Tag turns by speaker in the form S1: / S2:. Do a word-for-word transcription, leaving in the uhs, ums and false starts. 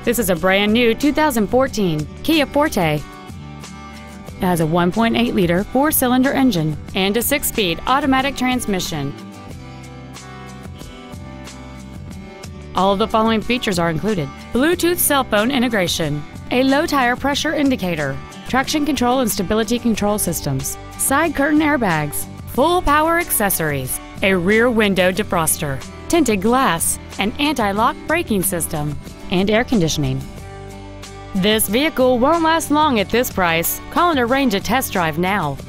S1: This is a brand new two thousand fourteen Kia Forte. It has a one point eight liter four-cylinder engine and a six-speed automatic transmission. All of the following features are included: Bluetooth cell phone integration, a low tire pressure indicator, traction control and stability control systems, side curtain airbags, full power accessories, a rear window defroster, tinted glass, an anti-lock braking system, and air conditioning. This vehicle won't last long at this price. Call and arrange a test drive now.